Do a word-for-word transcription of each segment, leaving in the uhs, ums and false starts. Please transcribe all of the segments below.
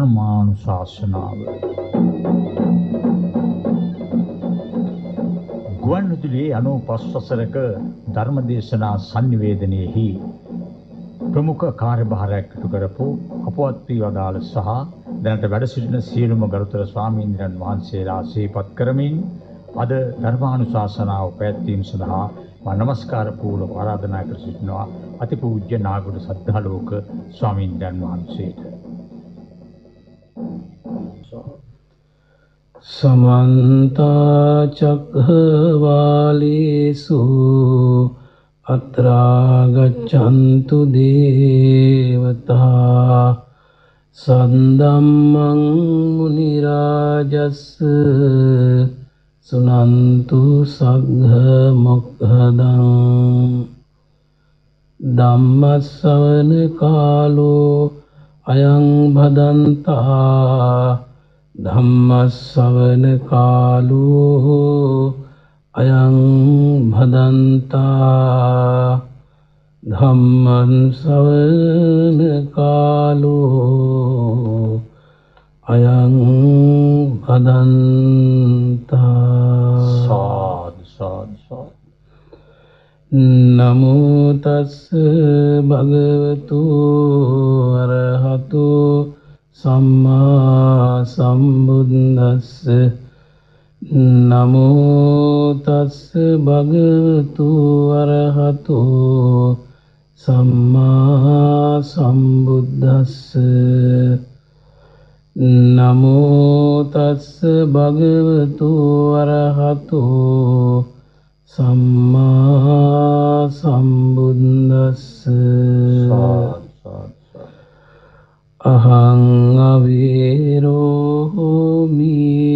ධර්මානුශාසනාව ගුවන්විදුලියේ අනූපස් වසරක ධර්මදේශනා සංනිවේදනයේහි ප්‍රමුඛ කාර්යභාරයක් ඉටු කරපු අපවත් ප්‍රියවදාළ සහ දැනට වැඩ සිටින සියලුම ගරුතර ස්වාමීන් වහන්සේලා සිහිපත් කරමින් අද ධර්මානුශාසනාව පැවැත්වීම සඳහා මා නමස්කාර පූර්වක ආරාධනා කර සිටිනවා අතිපූජ්‍ය නාගොඩ සද්ධාලෝක ස්වාමීන් වහන්සේට. समन्त चक्रवालेषु अत्रा गच्छन्तु देवता सन्दम्मं मुनिराजस् सुनन्तु सग्घ मोक्खदं ධම්මස්සවන කාලෝ අයං භදන්තා ධම්මස්සවන කාලෝ අයං භදන්තා ධම්මං සවන කාලෝ අයං භදන්තා. සාදු සාදු සාදු. නමෝ තස්ස භගවතු අරහතු සම්මා සම්බුද්දස්ස. නමෝ තස්ස භගවතු අරහතු සම්මා සම්බුද්දස්ස. නමෝ තස්ස භගවතු අරහතු සම්මා සම්බුද්දස්ස. අහං අවීරෝ හෝමි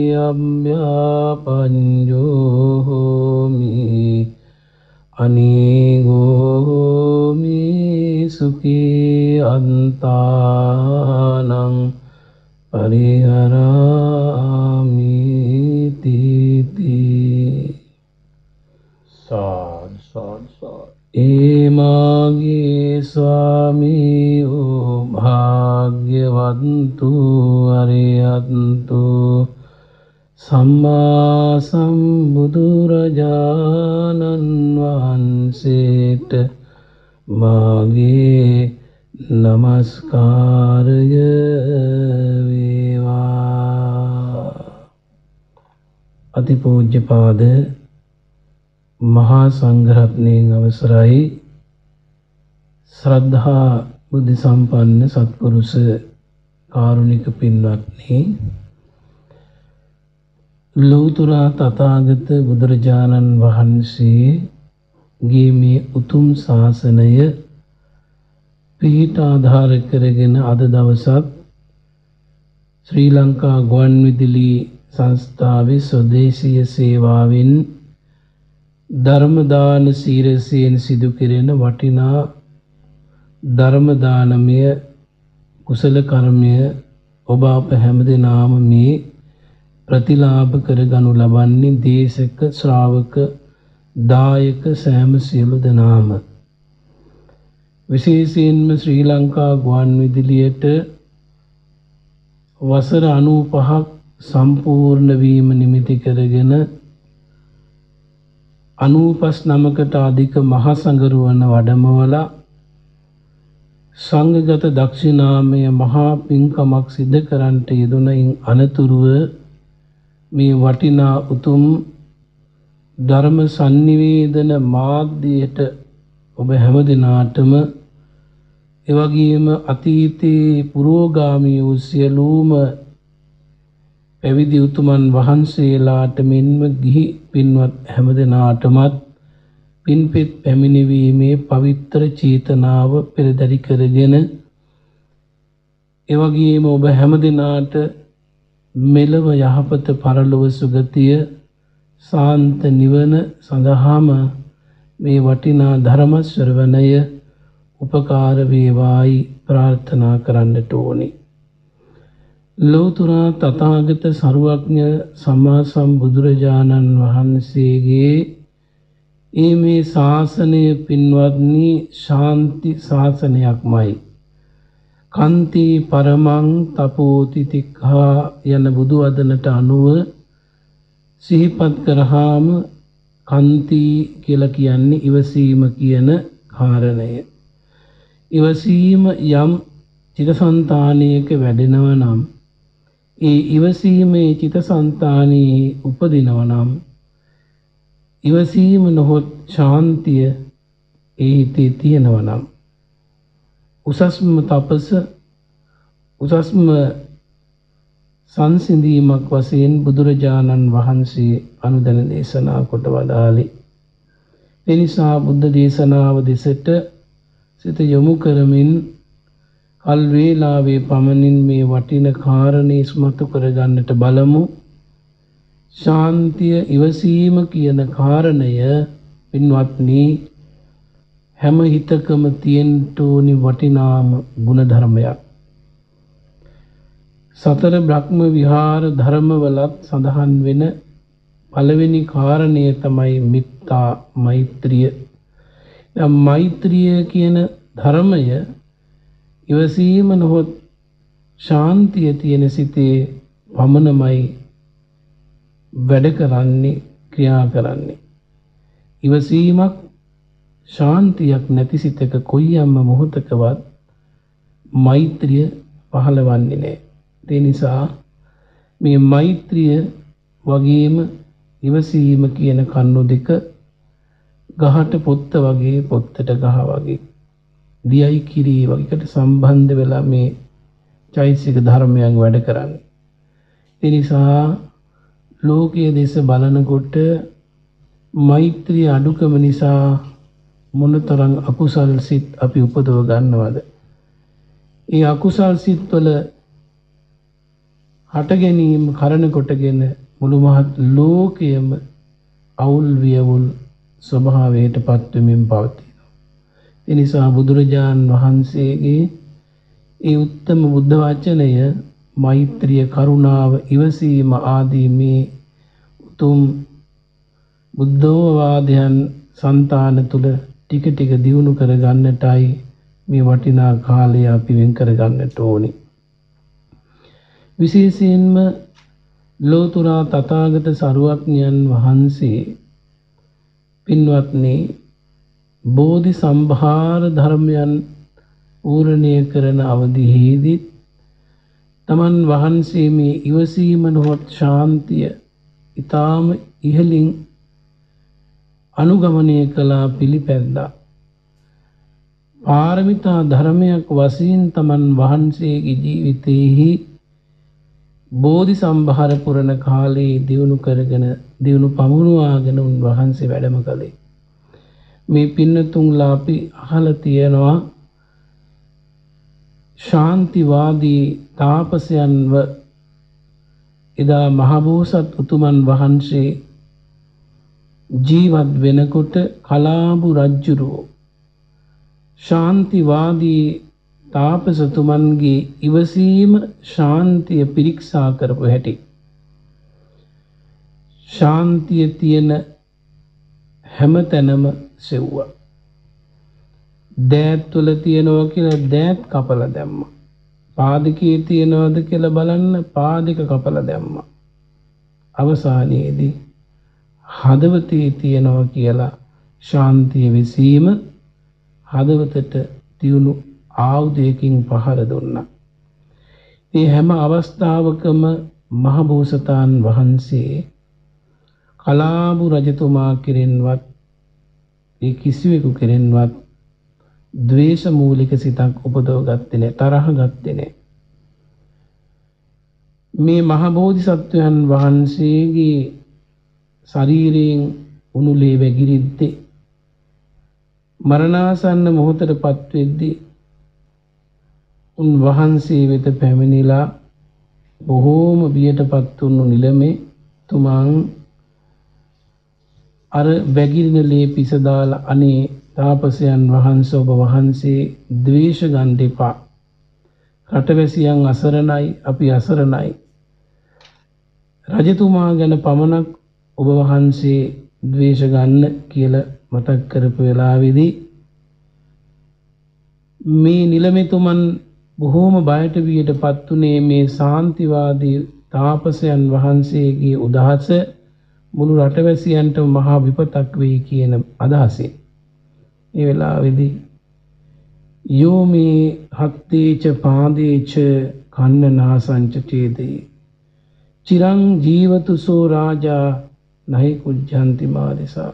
අම්භ්‍යාපඤ්ඤෝ හෝමි අනීගෝ හෝමි සුඛී අන්තානං පරිහරාමි තීති. සාදු සාදු සාදු. ඒ මාගේ ස්වාමී වූ භාග්‍යවන්තු අරියන්තු සම්මා සම්බුදුරජාණන් වහන්සේට මාගේ නමස්කාරය වේවා. අතිපූජ්‍යපාද මහා සංඝරත්නයන් අවසරයි. ශ්‍රද්ධා බුද්ධ සම්පන්න සත්පුරුෂ කාරුණික පින්වත්නි, ලෞතර තථාගත බුදුරජාණන් වහන්සේගේ මේ උතුම් ශාසනය පිහිට ආධාර කරගෙන අද දවසත් ශ්‍රී ලංකා ගුවන්විදුලි සංස්ථාවේ ස්වදේශීය සේවාවෙන් ධර්ම දාන සීරසයෙන් සිදු කෙරෙන වටිනා ධර්ම දානමය කුසල කර්මය ඔබ අප හැමදෙනාම මේ ප්‍රතිලාභ කරගනු ලබන්නේ දේශක ශ්‍රාවක දායක සෑම සියලු දෙනාම. විශේෂයෙන්ම ශ්‍රී ලංකා ගුවන්විදුලියට වසර අනූපහක් සම්පූර්ණ වීම නිමිති කරගෙන අනූපස් නමකට අධික මහා සංඝරුවන වඩමවලා සංඝගත දක්ෂිනාමය මහා පින්කමක් සිදු කරන්නට යෙදුණයින් අනතුරුව මේ වටිනා උතුම් ධර්ම sannivedana මාධ්‍යයට ඔබ හැම දිනාටම එවැගේම අතීතයේ පුරෝගාමී වූ සියලුම පැවිදි උතුමන් වහන්සේලාට මෙන්ම ගිහි පින්වත් හැම දෙනාටමත් පින්පෙත් පැමිණීමේ පවිත්‍ර චේතනාව පෙරදරි කරගෙන එවැගේම ඔබ හැම දිනාට මෙලව යහපත පරලොව සුගතිය සාන්ත නිවන සඳහාම මේ වටිනා ධර්ම ශ්‍රවණය උපකාර වේවායි ප්‍රාර්ථනා කරන්නට ඕනි. ලෞතර තථාගත සර්වඥ සම්මා සම්බුදුරජාණන් වහන්සේගේ ඒ මේ ශාසනය පින්වත්නි ශාන්ති ශාසනයක්මයි. කන්ති පරමං තපෝතිතික්ඛා යන බුදු වදනට අනුව සිහිපත් කරාම කන්ති කියලා කියන්නේ ඉවසීම කියන කාරණය. ඉවසීම යම් චිත්තසංතානයක වැඩෙනව නම් ඒ ඉවසීමේ චිත්තසංතානයේ උපදිනව නම් ඉවසීම නොහොත් ශාන්තිය ඒ හිතේ තියෙනව නම් උසස්ම තපස උසස්ම සංසිඳීමක් වශයෙන් බුදුරජාණන් වහන්සේ අනුදැන දේශනා කොට වදාළේ. ඒ නිසා බුද්ධ දේශනාව දෙසට සිත යොමු කරමින් කල් වේලාවේ පමණින් මේ වටින කාරණේ ස්මතු කරගන්නට බලමු. ශාන්තිය ඉවසීම කියන කාරණය පින්වත්නි හැම හිතකම තියෙන්න ඕනි වටිනාම ගුණ ධර්මයක්. සතර බ්‍රහ්ම විහාර ධර්මවලත් සඳහන් වෙන පළවෙනි කාරණය තමයි මිත්තා මෛත්‍රිය. දැන් මෛත්‍රිය කියන ධර්මය ඉවසීම නොහොත් ශාන්තිය තියෙන සිතේ පමණමයි වැඩ කරන්නේ ක්‍රියා කරන්නේ. ඉවසීමක් ශාන්තියක් නැති සිතක කොයියම්ම මොහොතකවත් මෛත්‍රිය පහළවන්නේ නැහැ. ඒ නිසා මේ මෛත්‍රිය වගේම ඉවසීම කියන කන්නු දෙක ගහට පොත්ත වගේ පොත්තට ගහ වගේ දියයි කිරි වගේකට සම්බන්ධ වෙලා මේ චෛතසික ධර්මයන් වැඩ කරන්නේ. ඒ නිසා ලෝකයේ දෙස බලනකොට මෛත්‍රිය අඩුකම නිසා මොනතරම් අකුසල් සිත් අපි උපදව ගන්නවද? ඒ අකුසල් සිත් වල හට ගැනීම කරන කොටගෙන මුළු මහත් ලෝකයම අවුල් වියවුල් ස්වභාවයට පත් වෙමින් පවතිනවා. ඒ නිසා බුදුරජාන් වහන්සේගේ ඒ උත්තම බුද්ධ වචනය මෛත්‍රිය කරුණාව ඉවසීම ආදී මේ උතුම් බුද්ධෝවාදයන් సంతාන තුල ටික ටික දියුණු කර ගන්නටයි මේ වටිනා කාලය අපි වෙන් කර ගන්නට ඕනි. විශේෂයෙන්ම ලෝතුරා තථාගත සරුවඥයන් වහන්සේ පින්වත්නි බෝධි සම්භාර ධර්මයන් පූර්ණය කරන අවධියේදී තමන් වහන්සේ මේ ඉවසීම නොහොත් ශාන්තිය ඊටාම ඉහළින් අනුගමනය කළා පිළිපැද්දා. පාරමිතා ධර්මයක් වශයෙන් තමන් වහන්සේගේ ජීවිතයේහි බෝධි සම්භාර පුරණ කාලේ දියුණු කරගෙන දියුණු පමුණුවාගෙන උන්වහන්සේ වැඩම කළේ. මේ පින්නතුන්ලා අපි අහලා තියෙනවා ශාන්තිවාදී තාපසයන්ව එදා මහබෝසත් උතුමන් වහන්සේ ජීවත් වෙනකොට කලාඹු රජුරෝ ශාන්තිවාදී තාපසතුමන්ගේ ඉවසීම ශාන්තිය පිරික්සා කරපු හැටි ශාන්තිය තියෙන හැමතැනම සෙව්වා. දෑත් තුල තියනවා කියලා දෑත් කපලා දැම්මා. පාදකයේ තියනවද කියලා බලන්න පාදක කපලා දැම්මා. අවසානයේදී හදවතේ තියනවා කියලා ශාන්තිය විසීම හදවතට තියුණු ආයුධයකින් පහර දුන්නා. මේ හැම අවස්ථාවකම මහබෝසතාන් වහන්සේ කලාඹු රජතුමා කෙරෙන්වත් ඒ කිසිවෙකු කෙරෙන්වත් ද්වේෂ මූලික සිතක් උපදව ගත්තේ නැහැ, තරහ ගත්තේ නැහැ. මේ මහ බෝධිසත්වයන් වහන්සේගේ ශරීරයෙන් උණුලේ වැగిරිද්දී මරණාසන්න මොහොතටපත් වෙද්දී උන් වහන්සේ වෙත පැමිණිලා බොහෝම බියටපත් වුණු නිලමේ තුමන් අර වැగిරින ලේ පිස දාලා අනේ තාපසයන් වහන්සේ ඔබ වහන්සේ ද්වේෂ ගන්න එපා. රටවැසියන් අසරණයි, අපි අසරණයි. රජතුමා ගැන පමණක් ඔබ වහන්සේ ද්වේෂ ගන්න කියලා මතක් කරපු වෙලාවේදී මේ නිලමෙතුමන් බොහෝම බයට වියටපත් උනේ මේ ශාන්තිවාදී තාපසයන් වහන්සේගේ උදහස මුළු රටවැසියන්ට මහා විපතක් වෙයි කියන අදහසින්. ඒ වෙලාවේදී යෝ මේ හත්තේච පාදේච කන්නනාසංච චේදේ චිරං ජීවතු සෝ රාජා නහි කුජ්ජන්ති මාදිසා.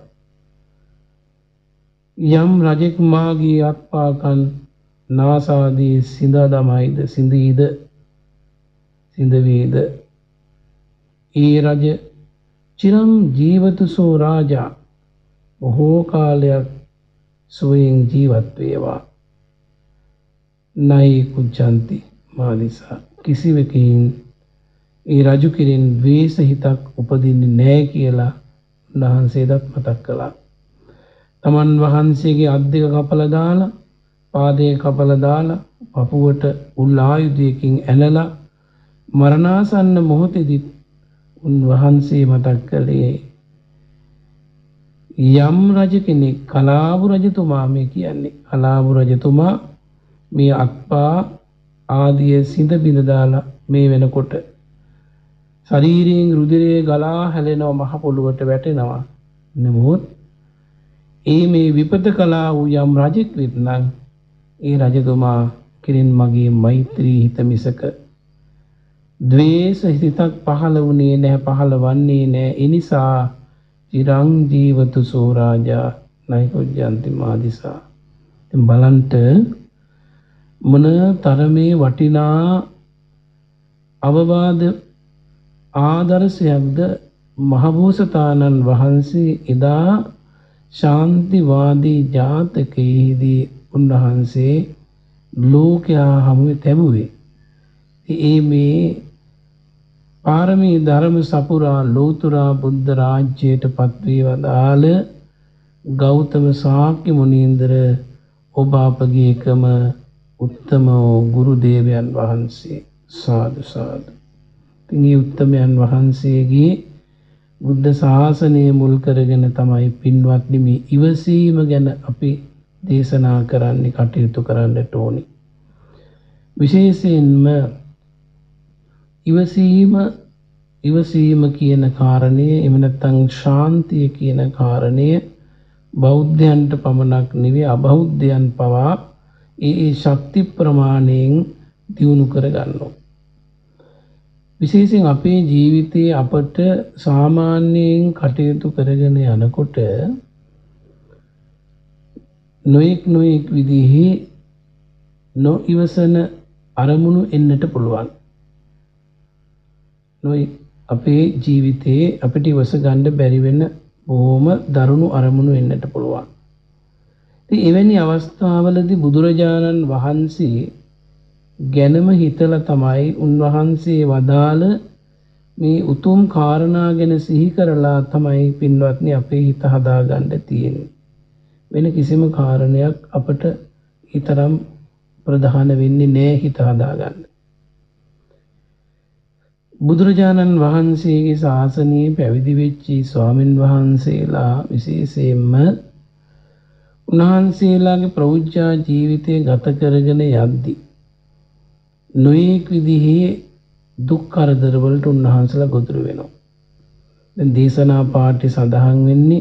යම් රජෙක් මාගේ අත්පාකන් නාසාදී සිඳ දමයිද සිඳීද සිඳවේද ඒ රජ චිරං ජීවතු සෝ රාජා බොහෝ කාලයක් සුවයෙන් ජීවත් වේවා. නයි කුජ්ජන්ති මාදිසා කිසිවකින් ඒ රජු කෙරෙන් ද්වේෂ හිතක් උපදින්නේ නැහැ කියලා උන්වහන්සේටත් මතක් කළා. තමන් වහන්සේගේ අත් දෙක කපලා දාලා පාදයේ කපලා දාලා පපුවට උල් ආයුධයකින් ඇනලා මරණාසන්න මොහොතේදී උන්වහන්සේ මතක් කළේ යම් රජ කෙනෙක් කලාවු රජතුමා මේ කියන්නේ කලාවු රජතුමා මේ අත්පා ආදිය සිඳ බිඳ දාලා මේ වෙනකොට ශරීරයෙන් රුධිරය ගලා හැලෙනවා මහ පොළොවට වැටෙනවා. නමුත් ඒ මේ විපත කලා වූ යම් රජෙක් වෙත්නම් ඒ රජතුමා කෙරෙන් මගේ මෛත්‍රී හිත මිසක ද්වේෂ හිතක් පහළ වුණේ නැහැ, පහළ වන්නේ නැහැ. ඒ නිසා චිරං ජීවතු සෝ රාජා නයිකුජ්ජන්ති මාදිසා. ඉතින් බලන්න මොන තරමේ වටිනා අවවාද ආදර්ශයක්ද මහබෝසතාණන් වහන්සේ එදා ශාන්තිවාදී ජාතකයේදී උන්වහන්සේ ලෝකයා හමුවේ තැබුවේ. ඒ මේ පාරමී ධර්ම සපුරා ලෝතුරා බුද්ධ රාජ්‍යයට පත්වී වදාළ ගෞතම ශාක්‍ය මුනීන්ද්‍ර ඔබ අපගේ එකම උත්තම ගුරු දේවයන් වහන්සේ. සාදු සාදු. මේ උත්තමයන් වහන්සේගේ බුද්ධ ශාසනය මුල් කරගෙන තමයි පින්වත්නි මේ ඉවසීම ගැන අපි දේශනා කරන්න කටයුතු කරන්නට ඕනි. විශේෂයෙන්ම ඉවසීම ඉවසීම කියන කාරණය එහෙම නැත්නම් ශාන්තිය කියන කාරණය බෞද්ධයන්ට පමණක් නෙවෙයි අබෞද්ධයන් පවා ඒ ඒ ශක්ති ප්‍රමාණයෙන් දියුණු කර ගන්නවා. විශේෂයෙන් අපේ ජීවිතයේ අපට සාමාන්‍යයෙන් කටයුතු කරගෙන යනකොට නොඑක් නොඑක් විදිහේ නොඉවසන අරමුණු එන්නට පුළුවන්. නොයි අපේ ජීවිතයේ අපිට ඉවස ගන්න බැරි වෙන බොහොම දරුණු අරමුණු එන්නට පුළුවන්. ඉතින් එවැනි අවස්ථාවලදී බුදුරජාණන් වහන්සේ ගැනම හිතලා තමයි උන්වහන්සේ වදාළ මේ උතුම් කාරණා ගැන සිහි කරලා තමයි පින්වත්නි අපේ හිත හදාගන්න තියෙන්නේ. වෙන කිසිම කාරණයක් අපට ඊතරම් ප්‍රධාන වෙන්නේ නැහැ හිත හදාගන්න. බුදුරජාණන් වහන්සේගේ ශාසනයේ පැවිදි වෙච්ච ස්වාමින් වහන්සේලා විශේෂයෙන්ම උන්වහන්සේලාගේ ප්‍රෞජ්ජා ජීවිතය ගත කරගෙන යද්දී නොයෙක් විදිහේ දුක් කරදර වලට උන්වහන්සේලා ගොදුරු වෙනවා. දැන් දේශනා පාඨය සඳහන් වෙන්නේ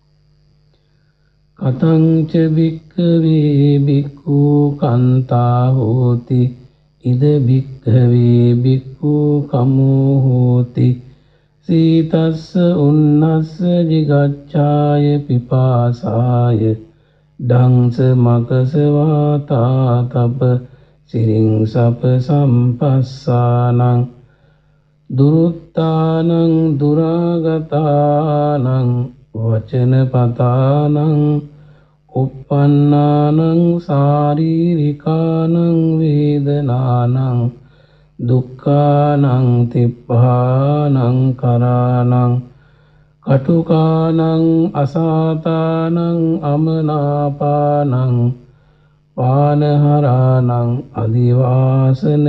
කතංච වික්ඛවේ බික්ඛු කන්තා හෝති ඉද වික්ඛවේ බික්ඛු කමෝ හෝති සීතස්ස උන්නස්ස jigacchāය පිපාසාය දංස මකස වාතා තප සිරින් සප සම්පස්සානං දුරුත්තානං දුරාගතානං වචන පතානං uppannānaං සාරීරිකානං වේදනානං දුක්ඛානං තිප්පානං කරානං කටුකානං අසාතානං අමනාපානං පානහරානං අදිවාසන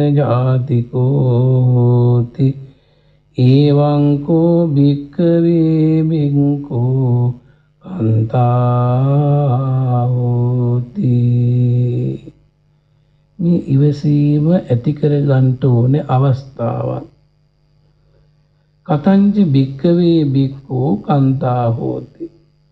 ජාතිකෝති එවං කෝ භික්ඛවේ බික්ඛෝ කන්තා හෝති. මේ ඉවසීම ඇති කර ගන්නට ඕනේ අවස්ථාවක්. කතංච භික්ඛවේ භික්ඛු කන්තා හෝති.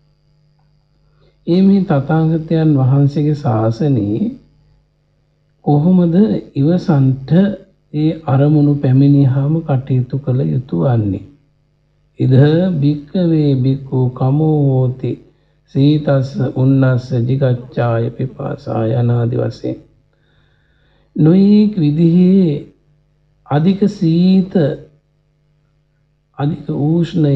මේ තථාගතයන් වහන්සේගේ ශාසනයේ කොහොමද ඉවසන්ට ඒ අරමුණු පැමිණියාම කටයුතු කළ යුතු වන්නේ? ඉද භික්ඛවේ භික්ඛු කමෝ හෝති සීතස්ස උන්නස්ස jigacchāya pipāsāya අනාදි වශයෙන් නොයෙක් විදිහේ අධික සීත අධික උෂ්ණය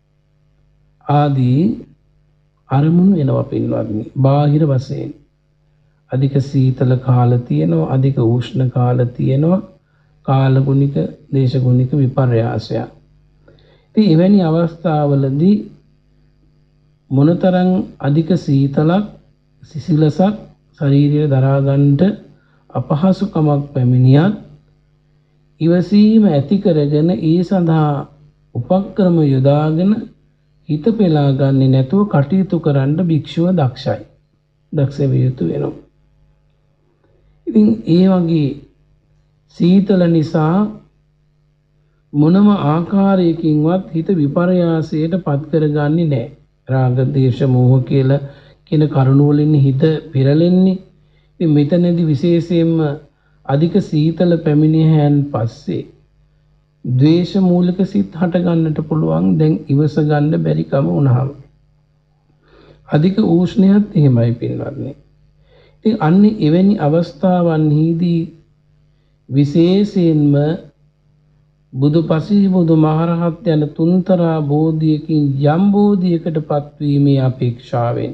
ආදී අරමුණු එනවා පින්වත්නි. බාහිර වශයෙන් අධික සීතල කාල තියෙනවා, අධික උෂ්ණ කාල තියෙනවා, කාලගුණික දේශගුණික විපර්යාසයක්. ඉතින් එවැනි අවස්ථාවලදී මොනතරම් අධික සීතලක් සිසිලසක් ශරීරය දරා ගන්නට අපහසුකමක් පැමිණියත් ඉවසීම ඇති කරගෙන ඒ සඳහා උපක්‍රම යොදාගෙන හිත පෙලා ගන්නේ නැතුව කටයුතු කරන්න භික්ෂුව දක්ෂයි. දක්ෂ විය යුතු වෙනවා. ඉතින් ඒ වගේ සීතල නිසා මොනම ආකාරයකින්වත් හිත විපර්යාසයට පත් කරගන්නේ නැහැ. රාග, දේශ, මෝහ කියලා කියන කරුණු වලින් හිත පිරෙන්නේ. ඉතින් මෙතනදී විශේෂයෙන්ම අධික සීතල පැමිණියන් පස්සේ ද්වේෂ මූලික සිත් හට ගන්නට පුළුවන්. දැන් ඉවස ගන්න බැරි කම වුණාම අධික උෂ්ණයත් එහෙමයි පින්වත්නි. ඉතින් අන්නේ එවැනි අවස්ථාවන්හිදී විශේෂයෙන්ම බුදුපසී බුදු මහරහත් යන තුන්තරා බෝධියකින් යම් බෝධියකට පත්වීමේ අපේක්ෂාවෙන්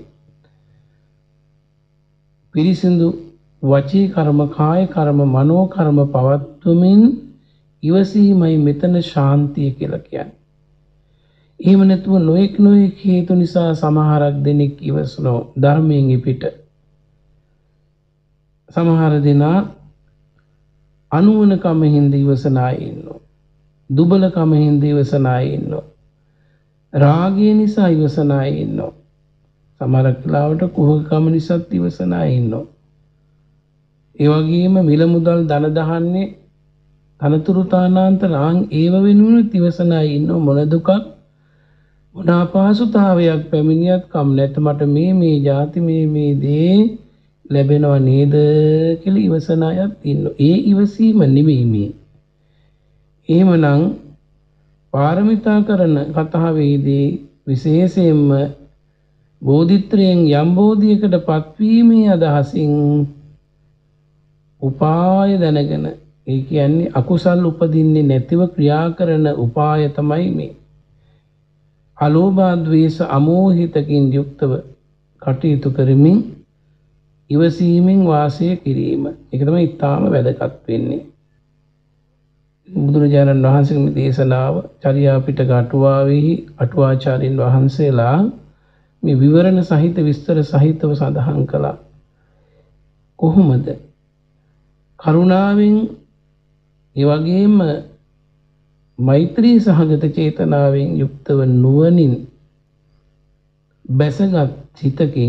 පිරිසිදු වචී කර්ම, කාය කර්ම, මනෝ කර්ම පවත්වමින් ඉවසීමයි මෙතන ශාන්තිය කියලා කියන්නේ. එහෙම නැතුව නොඑක් නොඑක් හේතු නිසා සමහරක් දෙනෙක් ඉවසනෝ ධර්මයෙන් පිට. සමහර දෙනා අනුවණකම හින්දා ඉවසන අය ඉන්නවා. දුබලකම හින්දා ඉවසන අය ඉන්නවා. රාගය නිසා ඉවසන අය ඉන්නවා. සමහරක් වෙලාවට කුහකකම නිසා ඉවසන අය ඉන්නවා. ඒ වගේම මිල මුදල් ධන දහන්නේ අනතුරු තානාන්තරාන් ඒව වෙනුවෙන් ඉවසන අය ඉන්නව. මොන දුකක් මොන අපහසුතාවයක් පැමිණියත් කම් නැත මට මේ මේ ಜಾති මේ මේ දේ ලැබෙනව නේද කියලා ඉවසන අයත් ඉන්නවා. ඒ ඉවසීම නෙවෙයි මේ. එහෙමනම් පාරමිතා කරන කතාවේදී විශේෂයෙන්ම බෝධිත්‍රයෙන් යම් බෝධියකට පත්වීමේ අදහසින් උපාය දැනගෙන, ඒ කියන්නේ අකුසල් උපදින්නේ නැතිව ක්‍රියා කරන උපාය තමයි මේ. අලෝභ ද්වේෂ අමෝහිතකින් යුක්තව කටයුතු කරමින් ඉවසීමෙන් වාසය කිරීම. ඒක තමයි ඊටාම වැදගත් වෙන්නේ. බුදුරජාණන් වහන්සේගේ දේශනාව චර්යා පිටක අටුවාවෙහි අටුවාචාර්යින් වහන්සේලා මේ විවරණ සහිත විස්තර සහිතව සඳහන් කළා. කොහොමද කරුණාවෙන් ඒ වගේම මෛත්‍රී සහගත චේතනාවෙන් යුක්තව නුවණින් බැසගත් හිතකින්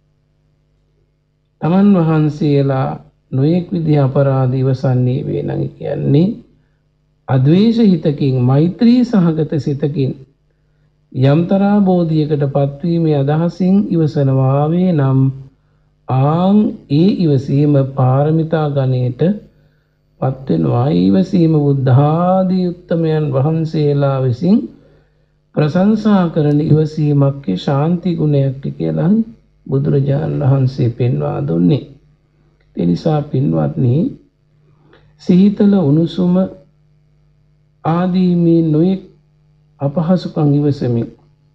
තමන් වහන්සේලා නොයෙක් විදිහ අපරාධ ඉවසන්නේ වේ නම් කියන්නේ අද්වේෂ හිතකින් මෛත්‍රී සහගත සිතකින් යම්තරා බෝධියකට පත්වීමේ අදහසින් ඉවසනවා වේ නම් ආන් ඒ ඉවසීම පාරමිතා ගණයට පත් වෙනවා. ඉවසීම බුද්ධ ආදී උත්තමයන් වහන්සේලා විසින් ප්‍රශංසා කරන ඉවසීමක් ශාන්ති ගුණයක් කියලා බුදුරජාණන් වහන්සේ පෙන්වා දුන්නේ. ඒ නිසා පින්වත්නි, සීතල උණුසුම ආදී මේ නොයෙක් අපහසුකම් ඉවසමින්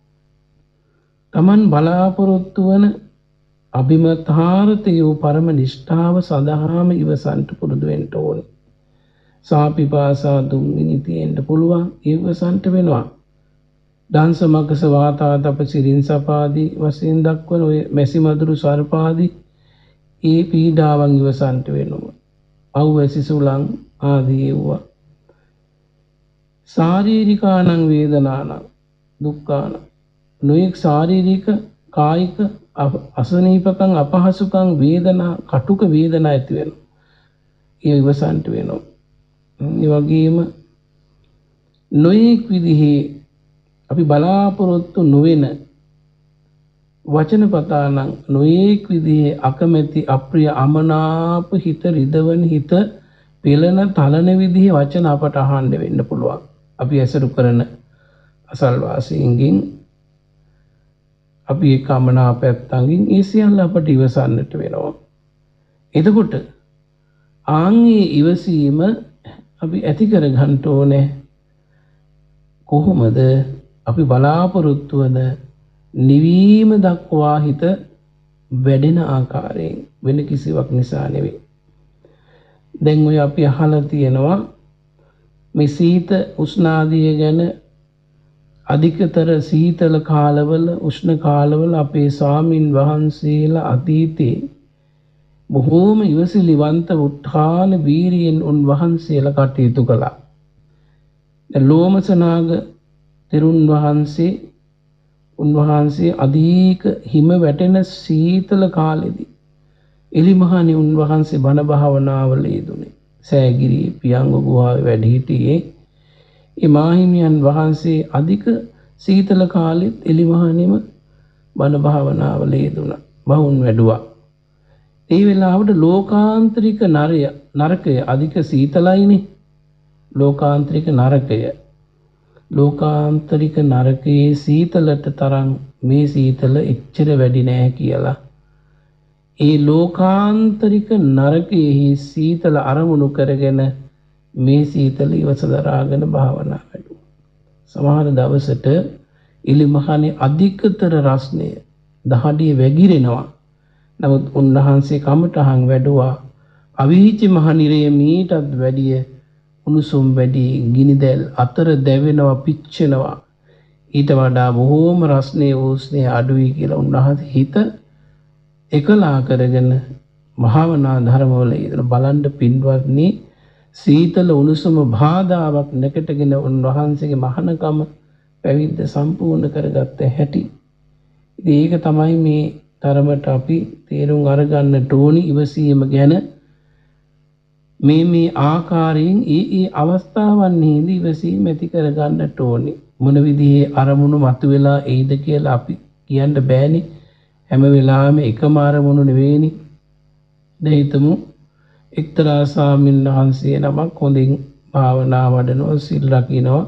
තමන් බලාපොරොත්තු වන අභිමතාර්ථය පරම නිෂ්ඨාව සඳහාම ඉවසන්ට පුරුදු වෙන්න ඕනේ. සාපිපාසා දුම්මිනි තියෙන්න පුළුවන්, ඉවසන්ට වෙනවා. දංශ මග්ගස වාතාතප සිරින් සපාදී වශයෙන් දක්වන ඔය මැසි මදුරු සර්පාදී ඒ පීඩාවන් ඉවසන්ට වෙනවා. අවැසි සුලං ආදී ඒවා. ශාරීරිකානං වේදනානං දුක්ඛාන නොයෙක් ශාරීරික කායික අසනීපකම් අපහසුකම් වේදනා කටුක වේදනා ඇති වෙනවා. ඒ ඉවසන්ට වෙනවා. ඒ වගේම නොයෙක් විදිහේ අපි බලාපොරොත්තු නොවන වචන පතානම් නොයෙක් විදිහේ අකමැති අප්‍රිය අමනාප හිත රිදවන හිත පෙළෙන තලන විදිහේ වචන අපට අහන්න වෙන්න පුළුවන්. අපි ඇසුරු කරන අසල්වාසීන්ගෙන් අපි ඒ කමනාපැත්තන්ගෙන් ඒ සියල්ල අපට ඉවසන්නට වෙනවා. එතකොට ආන්ගේ ඉවසීම අපි ඇති කර ගන්න ඕනේ. කොහොමද? අපි බලාපොරොත්තු වන නිවීම දක්වා හිත වැඩෙන ආකාරයෙන්, වෙන කිසිවක් නිසා නෙවෙයි. දැන් ඔය අපි අහලා තියෙනවා මේ සීත උෂ්ණාදිය ගැන. අධිකතර සීතල කාලවල, උෂ්ණ කාලවල අපේ ස්වාමින් වහන්සේලා අතීතේ බොහෝම ඉවසිලිවන්ත උත්හාන වීරියෙන් උන්වහන්සේලා කටයුතු කළා. ලෝමසනාග තෙරුන් වහන්සේ උන්වහන්සේ අධික හිම වැටෙන සීතල කාලෙදී එලිමහානි උන්වහන්සේ බණ භාවනාවල යෙදුනේ. සෑගිරි පියංග ගුහාවේ වැඩ සිටියේ ඒ මාහිමියන් වහන්සේ අධික සීතල කාලෙත් එලිමහානිම බණ භාවනාවල යෙදුණා. බහුන් වැඩුවා. ඒ වෙලාවට ලෝකාන්තරික නරය නරකය අධික සීතලයිනේ. ලෝකාන්තරික නරකය ලෝකාන්තරික නරකයේ සීතලට තරම් මේ සීතල එච්චර වැඩි නෑ කියලා. ඒ ලෝකාන්තරික නරකයේ සීතල අරමුණු කරගෙන මේ සීතල ඉවස දරාගෙන භාවනා වැඩුවා. සමහර දවසට එලිමහානේ අධිකතර රස්නය දහඩිය වැగిරෙනවා. නමුත් උන්වහන්සේ කමටහන් වැඩුවා. අවීචි මහනිරය මීටත් වැඩිය උණුසුම් වැඩි, ගිනිදැල් අතර දැවෙනවා, පිච්චෙනවා. ඊට වඩා බොහෝම රස්නේ උස්නේ අඩුයි කියලා උන්වහන්සේ හිත එකලා කරගෙන භාවනා ධර්මවල යෙදෙන. බලන්න පින්වත්නි, සීතල උණුසුම බාධාවක් නැකටගෙන උන්වහන්සේගේ මහානකම පැවිද්ද සම්පූර්ණ කරගත්ත හැටි. ඉතින් ඒක තමයි මේ තරමට අපි තේරුම් අරගන්නට ඕනි ඉවසීම ගැන. මේ මේ ආකාරයෙන් ඒ ඒ අවස්ථාවන්හිදී ඉවසීම ඇති කරගන්නට ඕනි. මොන විදිහේ අරමුණු මතුවලා එයිද කියලා අපි කියන්න බෑනේ. හැම වෙලාවෙම එකම අරමුණු නෙවෙයිනේ. දැන් හිතමු එක්තරා ස්වාමීන් වහන්සේ නමක් හොඳින් භාවනා වඩනවා, සිල් රකින්නවා,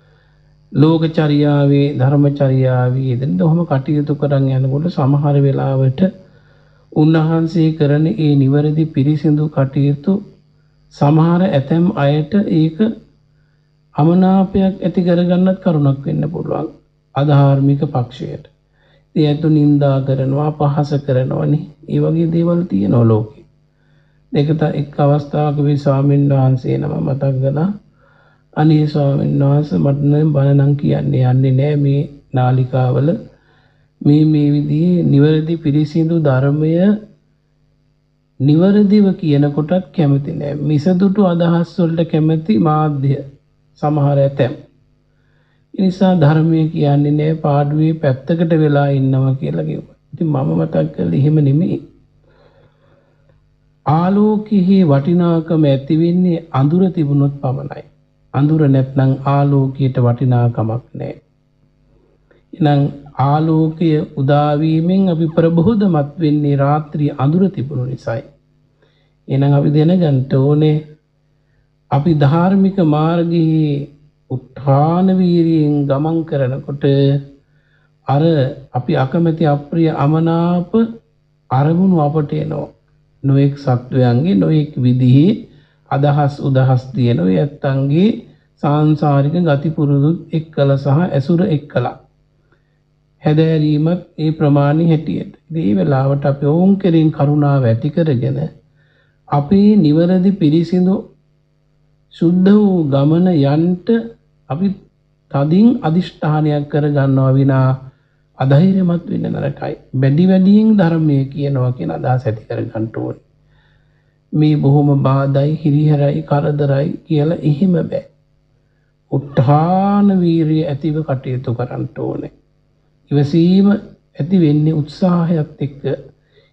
ලෝකචර්යාවේ ධර්මචර්යාවේ යෙදෙන ඔහොම කටයුතු කරන් යනකොට සමහර වෙලාවට උන්වහන්සේ කරන ඒ නිවැරදි පිරිසිදු කටයුතු සමහර ඇතැම් අයට ඒක අමනාපයක් ඇති කරගන්නත් කරුණක් වෙන්න පුළුවන්. අධාර්මික පක්ෂයට ඒ ඇතු නින්දා කරනවා, අපහාස කරනවානේ. ඒ වගේ දේවල් තියෙනවා ලෝකේ. ඒකට එක් අවස්ථාවක මේ ස්වාමීන් වහන්සේ නම මතක් කළා. අනේ ස්වාමීන් වහන්සේ මට නම් බණ නම් කියන්නේ යන්නේ නැහැ මේ නාලිකාවල. මේ මේ විදිහේ නිවැරදි පිරිසිදු ධර්මය නිවැරදිව කියනකොටත් කැමති නැහැ. මිසදුටු අදහස් වලට කැමති මාධ්‍ය සමහර ඇතැම්. ඒ නිසා ධර්මයේ කියන්නේ නැහැ, පාඩුවේ පැත්තකට වෙලා ඉන්නවා කියලා කිව්වා. ඉතින් මම මතක් කළේ එහෙම නෙමෙයි. ආලෝකයේ වටිනාකම ඇති වෙන්නේ අඳුර තිබුණොත් පමණයි. අඳුර නැත්නම් ආලෝකයට වටිනාකමක් නැහැ. එහෙනම් ආලෝකය උදා වීමෙන් අපි ප්‍රබෝධමත් වෙන්නේ රාත්‍රී අඳුර තිබුණු නිසායි. එහෙනම් අපි දැනගන්න ඕනේ අපි ධාර්මික මාර්ගයේ උත්හාන වීරියෙන් ගමන් කරනකොට අර අපි අකමැති අප්‍රිය අමනාප අරමුණු අපට එනවා. නොඑක් සත්වයන්ගේ නොඑක් විදිහේ අදහස් උදහස් තියෙන ඔය ඇත්තන්ගේ සාංශාරික ගති පුරුදු එක්කලා සහ ඇසුර එක්කලා හැදෑරීමත් ඒ ප්‍රමාණි හැටියට. ඉතින් මේ වෙලාවට අපි ඕම් කෙරෙන් කරුණාව ඇති කරගෙන අපේ නිවැරදි පිරිසිදු සුද්ධ වූ ගමන යන්ට අපි තදින් අදිෂ්ඨානයක් කර ගන්නවා විනා අධෛර්යමත් වෙන්න නරකයි. වැඩි වැඩියෙන් ධර්මයේ කියනවා කියන අදහස ඇති කර ගන්න ඕනේ. මේ බොහොම බාධායි, හිරිහැරයි, කරදරයි කියලා එහෙම බෑ. උත්හාන වීරිය ඇතිව කටයුතු කරන්න ඕනේ. ඉවසීම ඇති වෙන්නේ උත්සාහයත් එක්ක.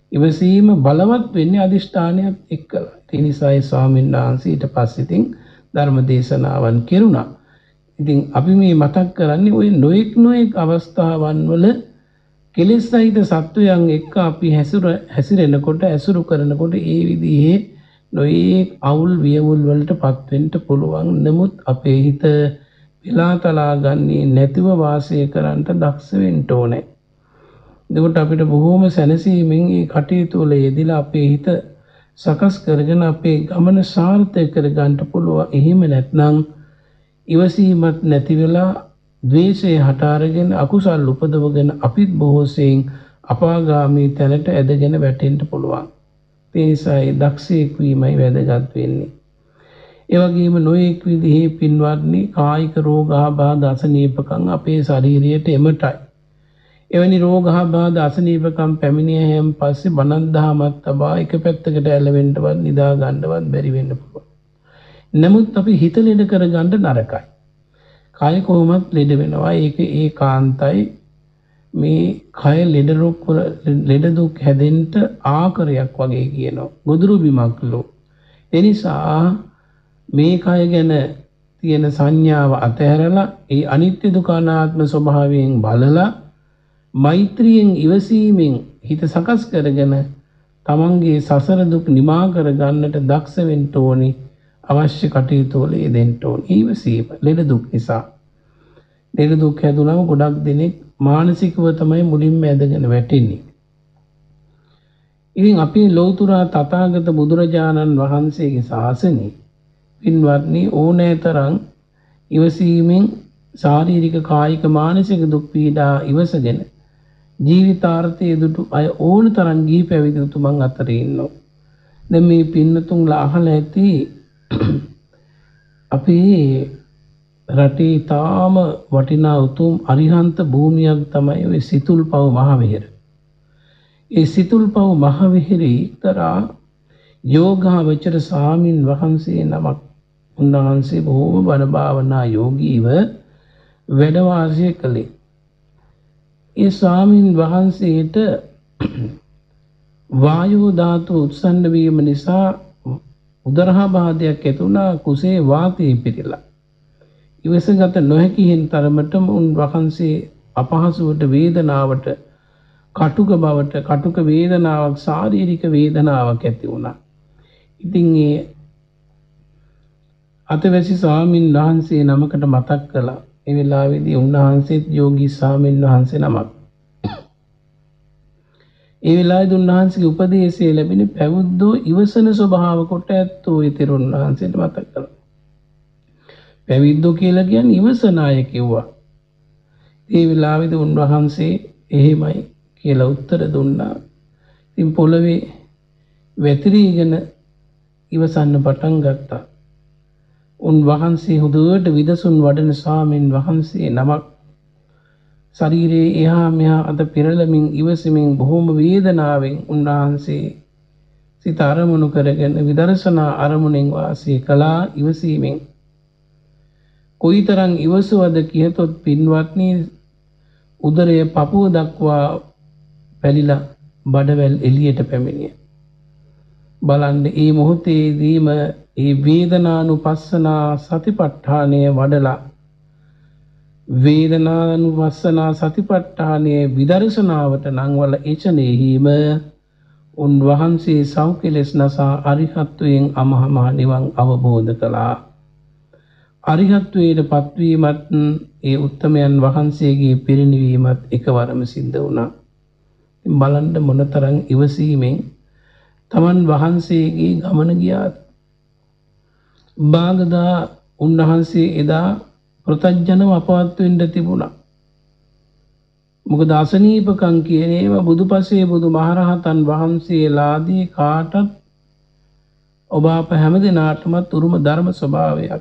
ඉවසීම බලවත් වෙන්නේ අදිෂ්ඨානයත් එක්කලා. ඒ නිසා ඒ ස්වාමීන් වහන්සේ ඊට පස්සේ ඉතින් ධර්ම දේශනාවන් කෙරුණා. ඉතින් අපි මේ මතක් කරන්නේ ওই නොඑක් නොඑක් අවස්ථාවන් වල කෙලෙස් සහිත සත්වයන් එක්ක අපි හැසිර හැසිරෙනකොට ඇසුරු කරනකොට ඒ විදිහේ නොඑක් අවුල් වියවුල් වලටපත් වෙන්න පුළුවන්. නමුත් අපේ හිත පිලාතලා ගන්නේ නැතිව වාසය කරන්න දක්ෂ වෙන්න ඕනේ. එතකොට අපිට බොහෝම සැනසීමෙන් මේ කටයුතු වල යෙදিলা අපේ හිත සකස් කරගෙන අපේ ගමන සාර්ථක කරගන්න පුළුවන්. එහෙම නැත්නම් ඉවසීමත් නැති වෙලා ද්වේෂය හට අරගෙන අකුසල් උපදවගෙන අපිත් බොහෝසෙයින් අපාගාමී තැනට ඇදගෙන වැටෙන්න පුළුවන්. ඒ නිසා ඒ දක්ෂයෙක් වීමයි වැදගත් වෙන්නේ. ඒ වගේම නොඑක් විදිහේ පින්වත්නි කායික රෝග ආබාධ අසනීපකම් අපේ ශරීරයට එමටයි. එවැනි රෝග ආබාධ අසනීපකම් පැමිණියහම පස්සේ බණක් දහමක් තබා එක පැත්තකට ඇලවෙන්නවත් නිදා ගන්නවත් බැරි වෙන්න පුළුවන්. නමුත් අපි හිත ලෙඩ කරගන්න නරකයි. කය කොහොමත් ලෙඩ වෙනවා. ඒක ඒකාන්තයි. මේ කය ලෙඩ රෝග ලෙඩ දුක් හැදෙන්න ආකාරයක් වගේ කියනවා. ගොදුරු බිමක් ලෝ. ඒ නිසා මේ කය ගැන තියෙන සංඥාව අතහැරලා ඒ අනිත්‍ය දුක අනාත්ම ස්වභාවයෙන් බලලා මෛත්‍රියෙන් ඉවසීමෙන් හිත සකස් කරගෙන තමන්ගේ සසර දුක් නිමා කර ගන්නට දක්ෂ වෙන්න ඕනි. අවශ්‍ය කටයුතු වල යෙදෙන්න ඕනි. ඉවසීම ලෙඩ දුක් නිසා. ලෙඩ දුක් හැදුනම ගොඩක් දෙනෙක් මානසිකව තමයි මුලින්ම ඇදගෙන වැටෙන්නේ. ඉතින් අපි ලෞතර තථාගත බුදුරජාණන් වහන්සේගේ ශාසනය පින්වත්නි ඕනෑතරම් ඉවසීමෙන් ශාරීරික කායික මානසික දුක් පීඩා ඉවසගෙන ජීවිතාර්ථයේ දුටු අය ඕන තරම් ගිහි පැවිදි උතුමන් අතර ඉන්නවා. දැන් මේ පින්නතුන්ලා අහලා ඇති අපේ රටේ තාම වටිනා උතුම් අරිහන්ත භූමියක් තමයි ඔය සිතුල්පව් මහවිහාර. ඒ සිතුල්පව් මහවිහාරේ එක්තරා යෝගාවචර ස්වාමින් වහන්සේ නමක් උන්වහන්සේ බොහෝම බණ භාවනා යෝගීව වැඩ වාසය කළේ. ඒ ස්වාමින් වහන්සේට වායෝ ධාතු උත්සන්න වීම නිසා උදරාබාධයක් ඇති වුණා. කුසේ වාතය පිරিলা. ඉවසගත නොහැකි හින් තරමටම උන් වහන්සේ අපහසුවට වේදනාවට කටුක බවට කටුක වේදනාවක් ශාරීරික වේදනාවක් ඇති වුණා. ඉතින් ඒ අතවැසි ස්වාමින් වහන්සේ නමකට මතක් කළා. ඒ වෙලාවේදී උන්වහන්සේත් යෝගී ස්වාමින් වහන්සේ නමක්. ඒ වෙලාවේදී උන්වහන්සේගේ උපදේශය ලැබෙන පැවිද්දෝ ඉවසන ස්වභාව කොට ඇත්තෝ ඊතරුන් වහන්සේට මතක් කළා. පැවිද්දෝ කියලා කියන්නේ ඉවසන අය කිව්වා. ඒ වෙලාවේදී උන්වහන්සේ එහෙමයි කියලා උත්තර දුන්නා. ඉතින් පොළවේ වැතිරීගෙන ඉවසන්න පටන් ගත්තා. උන්වහන්සේ හොඳට විදසුන් වඩන ස්වාමීන් වහන්සේ නමක් ශරීරයේ එහා මෙහා අත පෙරළමින් ඉවසමින් බොහොම වේදනාවෙන් උන්වහන්සේ සිත අරමුණු කරගෙන විදර්ශනා අරමුණෙන් වාසය කළා. ඉවසීමෙන් කොයිතරම් ඉවසුවද කියතොත් පින්වත්නි උදරය පපුව දක්වා පැලිලා බඩවැල් එළියට පැමිණිය. බලන්න මේ මොහොතේදීම ඒ වේදනානුපස්සනා සතිපට්ඨානය වඩලා වේදනානුපස්සනා සතිපට්ඨානය විදර්ශනාවට නංවල එචනෙහිම උන්වහන්සේ සෞඛ්‍යලෙස් නසා අරිහත්වයෙන් අමහා නිවන් අවබෝධ කළා. අරිහත්වයට පත්වීමත් ඒ උත්තමයන් වහන්සේගේ පිරිනිවීමත් එකවරම සිද්ධ වුණා. බලන්න මොනතරම් ඉවසීමෙන් තමන් වහන්සේගේ ගමන ගියාද. බාගදා උන්වහන්සේ එදා ප්‍රතඥව අපවත් වෙන්න තිබුණා. මොකද අසනීපකම් කියන ඒවා බුදුපසේ බුදු මහරහතන් වහන්සේලාදී කාටත් ඔබ අප හැම දිනාටමත් උරුම ධර්ම ස්වභාවයක්.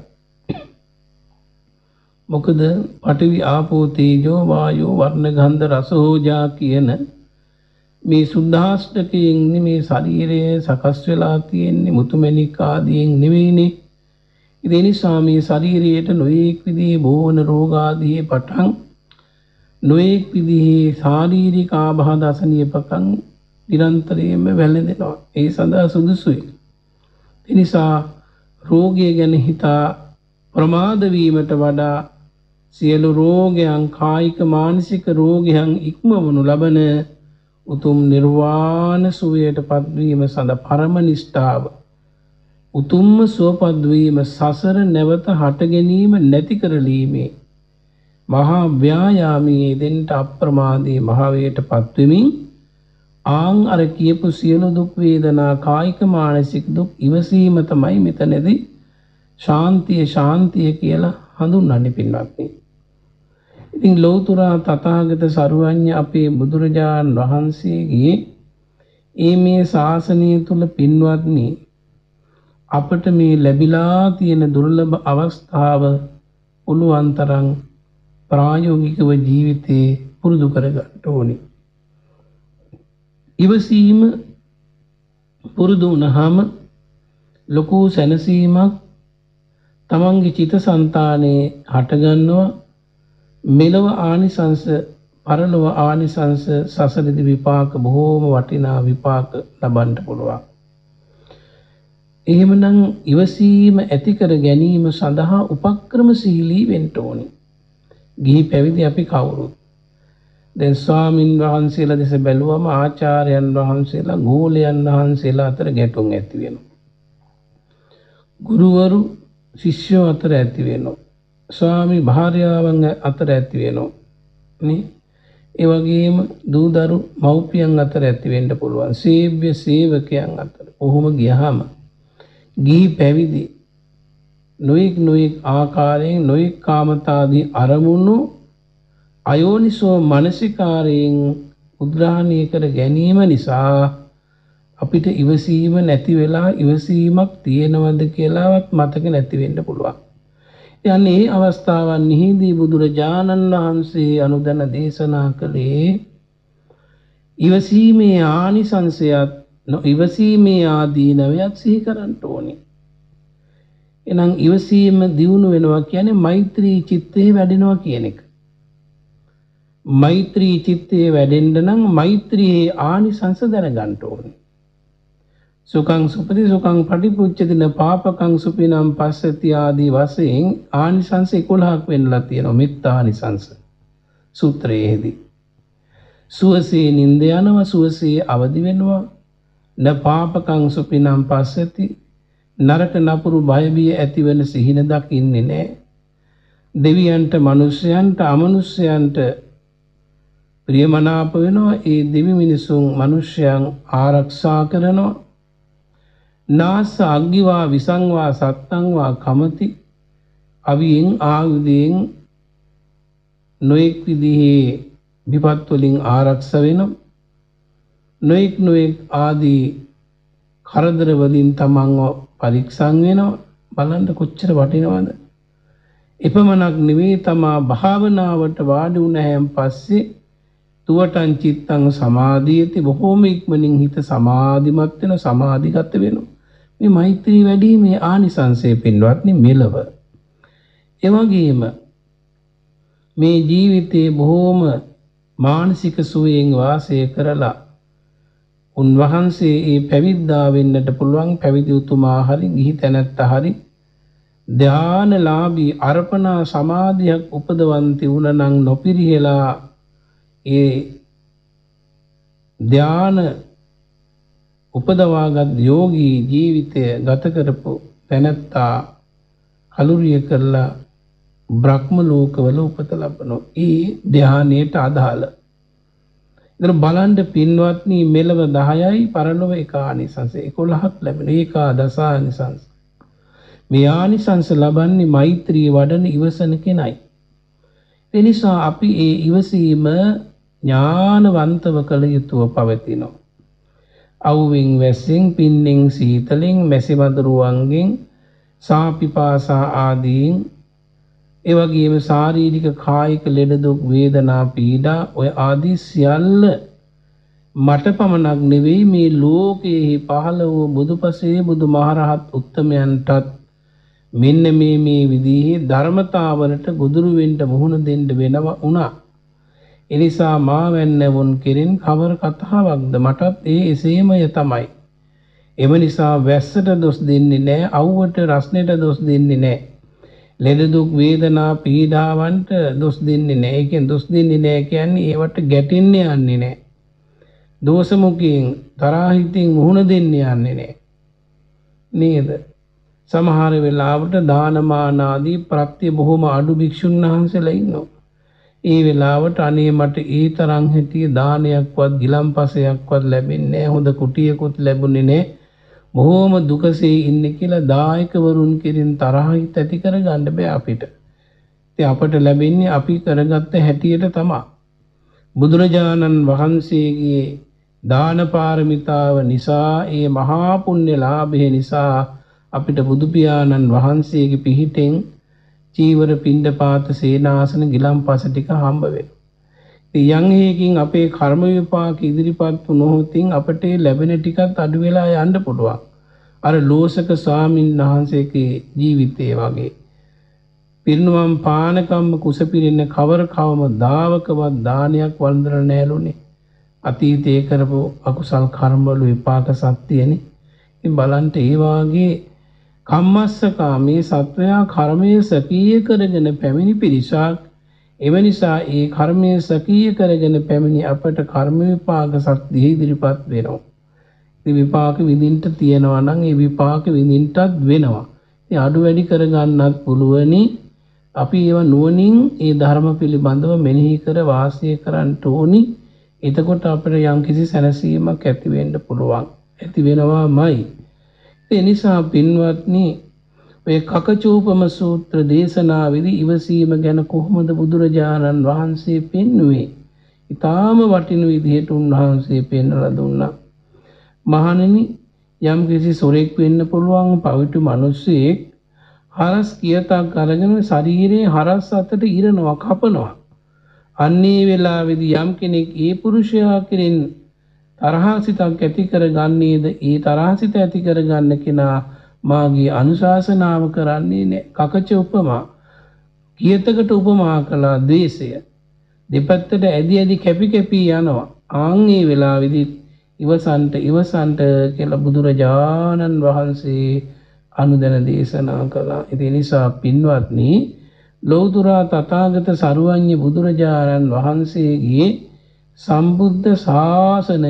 මොකද පඨවි ආපෝ තේජෝ වායෝ වර්ණ ගන්ධ රස ඕජා කියන මේ සුද්ධාෂ්ටකයෙන් මේ ශරීරය සකස් වෙලා තියෙන්නේ මුතුමැණික් ආදියෙන් නෙවෙයිනේ. ඒ නිසා මේ ශරීරයට නොඑක් විදිහේ බෝවන රෝග ආදී පටන් නොඑක් විදිහේ ශාරීරික ආබාධ අසනීපකම් නිරන්තරයෙන්ම වැළඳෙනවා. ඒ සඳහා සුදුසුයි. ඒ නිසා රෝගය ගැන හිතා ප්‍රමාද වීමට වඩා සියලු රෝගයන් කායික මානසික රෝගයන් ඉක්මවනු ලබන උතුම් නිර්වාණ සුවයට පත්වීම සඳහා පරම නිෂ්ඨාව උතුම්ම සුවපත් වීම සසර නැවත හට ගැනීම නැති කරලීමේ මහා ව්‍යායාමයේ දෙන්ට අප්‍රමාදී මහවයට පත්වෙමින් ආං අර කියපු සියලු දුක් වේදනා කායික මානසික දුක් ඉවසීම තමයි මෙතනදී ශාන්තිය ශාන්තිය කියලා හඳුන්වන්නේ පින්වත්නි. ඉතින් ලෞතර තථාගත සර්වඥ අපේ බුදුරජාණන් වහන්සේගේ ඒ මේ ශාසනය තුල පින්වත්නි අපට මේ ලැබිලා තියෙන දුර්ලභ අවස්ථාව පුළුවන් තරම් ප්‍රායෝගිකව ජීවිතේ පුරුදු කරගන්න ඕනේ. ඉවසීම පුරුදු වුණාම ලොකු සැනසීමක් තමන්ගේ චිත්තසංතානයේ හටගන්නවා. මෙලව ආනිසංස පරලොව ආනිසංස සසරදී විපාක බොහෝම වටිනා විපාක ලබන්න පුළුවන්. එහෙමනම් ඉවසීම ඇති කර ගැනීම සඳහා උපක්‍රමශීලී වෙන්න ඕනේ. ගිහි පැවිදි අපි කවුරුත්. දැන් ස්වාමින් වහන්සේලා දෙස බැලුවම ආචාර්යයන් වහන්සේලා ගෝලයන් වහන්සේලා අතර ගැටුම් ඇති වෙනවා. ගුරුවරු ශිෂ්‍යෝ අතර ඇති වෙනවා. ස්වාමි භාර්යාවන් අතර ඇති වෙනවා. නේ? ඒ වගේම දූ දරු මව්පියන් අතර ඇති වෙන්න පුළුවන්. සේව්‍ය සේවකයන් අතර. කොහොම ගියහම ගිහි පැවිදි නොඑක් නොඑක් ආකාරයෙන් නොඑක් කාමතාදී අරමුණු අයෝනිසෝ මනසිකාරයෙන් උද්ඝාණය කර ගැනීම නිසා අපිට ඉවසීම නැති වෙලා ඉවසීමක් තියෙනවද කියලාවත් මතක නැති වෙන්න පුළුවන්. යන්නේ මේ අවස්ථාවන්හිදී බුදුරජාණන් වහන්සේ අනුදැන දේශනා කළේ ඉවසීමේ ආනිසංසයත් ඉවසීමේ ආදීනවයත් සිහි කරන්න ඕනේ. එහෙනම් ඉවසීම දියුණු වෙනවා කියන්නේ මෛත්‍රී චිත්තේ වැඩෙනවා කියන එක. මෛත්‍රී චිත්තේ වැඩෙන්න නම් මෛත්‍රියේ ආනිසංස දැනගන්න ඕනේ. සුඛං සුපති සුඛං පටිපුච්චතින පාපකං සුපිනම් පස්සති ආදී වශයෙන් ආනිසංස එකොළහක් වෙන්නලා තියෙනවා මෙත්තානිසංස සූත්‍රයේදී. සුවසේ නින්ද යනවා සුවසේ අවදි වෙනවා න පාපකං සුපිනම් පස්සති නරක නපුරු බය බිය ඇති වෙන සිහින දකින්නේ නැහැ. දෙවියන්ට මනුෂ්‍යයන්ට අමනුෂ්‍යයන්ට ප්‍රියමනාප වෙනවා. ඒ දෙවි මිනිසුන් මනුෂ්‍යයන් ආරක්ෂා කරනවා. නාස අග්ගිවා විසංවා සත්තංවා කමති අවියෙන් ආයුධයෙන් නොඑක් විදිහේ විපත් වලින් ආරක්ෂ වෙනවා. නොඑක් නොඑක් ආදී කරදර වලින් තමන්ව පරික්ෂන් වෙනවා. බලන්න කොච්චර වටිනවද? එපමණක් නෙවෙයි තමා භාවනාවට වාඩි වුණ හැම පස්සේ තුවටං චිත්තං සමාධියති බොහෝම ඉක්මනින් හිත සමාධිමත් වෙන සමාධිගත වෙනවා. මේ මෛත්‍රී වැඩිීමේ ආනිසංසය පින්වත්නි මෙලව. ඒ වගේම මේ ජීවිතේ බොහෝම මානසික සුවයෙන් වාසය කරලා උන්වහන්සේ ඒ පැවිද්දා වෙන්නට පුළුවන්. පැවිදි උතුමා හරි ගිහි තැනැත්තා හරි ධානලාභී අර්පණා සමාධියක් උපදවන්ති වුණනම් නොපිරිහෙලා ඒ ධාන උපදවාගත් යෝගී ජීවිතය ගත කරපු තැනැත්තා කලුරිය කරලා බ්‍රහ්ම ලෝකවල උපත ලබනවා. ඒ ධානයට අදාළ. ඉතින් බලන්න පින්වත්නි මෙලව දහයයි පරලොව එක ආනිසංස එකොළහක් ලැබෙන ඒකාදස ආනිසංස. මේ ආනිසංස ලබන්නේ මෛත්‍රී වඩන ඉවසන කෙනයි. ඒ නිසා අපි ඒ ඉවසීම ඥානවන්තව කළ යුතුව පවතිනවා. අවුවෙන් වැස්සෙන් පින්නෙන් සීතලෙන් මැසි වඳුරුවන්ගෙන් සාපිපාසා ආදීන් ඒ වගේම ශාරීරික කායික ලෙඩ දුක් වේදනා පීඩා ඔය ආදී සියල්ල මට පමණක් නෙවෙයි මේ ලෝකයේ පහළ වූ බුදුපසේ බුදුමහරහත් උත්තමයන්ටත් මෙන්න මේ මේ විදිහේ ධර්මතාවලට ගොදුරු වෙන්න මුහුණ දෙන්න වෙනවා උනා. එනිසා මා වැන්නවුන් කෙරෙන් කවර කතාවක්ද මටත් ඒ එසේමය තමයි. එම නිසා වැස්සට දොස් දෙන්නේ නැහැ, අවුවට රස්නෙට දොස් දෙන්නේ නැහැ. ලෙඩ දුක් වේදනා පීඩාවන්ට දොස් දෙන්නේ නැහැ. ඒකෙන් දොස් දෙන්නේ නැහැ කියන්නේ ඒවට ගැටෙන්න යන්නේ නැහැ. දෝෂමුඛයෙන් තරහිතින් මුහුණ දෙන්න යන්නේ නැහැ. නේද? සමහර වෙලාවට දානමාන ආදී ප්‍රත්‍ය බොහොම අඩු භික්ෂුන් වහන්සේලා ඉන්නවා. ඒ වෙලාවට අනේ මට ඒ තරම් හිටිය දානයක්වත් ගිලම්පසයක්වත් ලැබෙන්නේ නැහැ. හොඳ කුටියකුත් ලැබුණේ නැහැ. බොහොම දුකසේ ඉන්නේ කියලා දායකවරුන් කෙරෙන් තරහිත ඇති කරගන්න බෑ අපිට. ඉතින් අපට ලැබෙන්නේ අපි කරගත්ත හැටියට තමයි. බුදුරජාණන් වහන්සේගේ දාන පාරමිතාව නිසා ඒ මහා පුණ්‍ය ලාභය නිසා අපිට බුදු පියාණන් වහන්සේගේ පිහිටෙන් චීවර පිණ්ඩපාත සේනාසන ගිලම්පස ටික හම්බ වෙනවා. ඉතින් යම් හේකින් අපේ කර්ම විපාක ඉදිරිපත් වුණොතින් අපට ලැබෙන ටිකත් අඩු වෙලා යන්න පුළුවන්. අර ලෝසක ස්වාමීන් වහන්සේගේ ජීවිතේ වගේ පිරිනුවම් පානකම්ම කුස පිරෙන්න කවර කවම දාවකවත් දානයක් වන්දන නැළුනේ. අතීතයේ කරපු අකුසල් කර්ම වල විපාක සත්‍යනේ. ඉතින් බලන්න ඒ වාගේ කම්මස්සකාමී සත්වයා කර්මයේ සකීය කරගෙන පැමිණි පිරිසක්. එම නිසා ඒ කර්මයේ සකීය කරගෙන පැමිණි අපට කර්ම විපාක සත්‍ය ඉදිරිපත් වෙනවා. ඒ විපාක විඳින්න තියෙනවා නම් ඒ විපාක විඳින්නත් වෙනවා. ඉතින් අඩු වැඩි කරගන්නත් පුළුවනි. අපි ඒව නුවණින් ඒ ධර්ම පිළිබඳව මෙනෙහි කර වාසය කරන්න ඕනි. එතකොට අපිට යම්කිසි සැනසීමක් ඇති වෙන්න පුළුවන්. ඇති වෙනවාමයි. ඒ නිසා පින්වත්නි ඔය කකචූපම සූත්‍ර දේශනාවේදී ඉවසීම ගැන කොහොමද බුදුරජාණන් වහන්සේ පෙන්වුවේ? ඊටාම වටින විදිහට උන්වහන්සේ පෙන්වලා දුන්නා. මහණෙනි, යම්කිසි සොරෙක් වෙන්න පුළුවන් පවිතු මිනිසෙක් හරස් කියතක් අරගෙන ශරීරයේ හරස් අතට ඉරනවා, කපනවා. අන්නේ වෙලාවේදී යම් කෙනෙක් ඒ පුරුෂයා කෙරෙන් තරහසිතක් ඇති කරගන්නේද ඒ තරහසිත ඇති කරගන්න කෙනා මාගේ අනුශාසනාව කරන්නේ නැහැ. කකච උපමා කියතකට උපමා කළා ද්වේෂය. දෙපැත්තට ඇදි ඇදි කැපි කැපි යනවා. ආන් මේ වෙලාවේදී ඉවසන්ට ඉවසන්ට කියලා බුදුරජාණන් වහන්සේ අනුදැන දේශනා කළා. ඒ නිසා පින්වත්නි, ලෞතර තථාගත සරුවඤ්ඤ බුදුරජාණන් වහන්සේගේ සම්බුද්ධ ශාසනය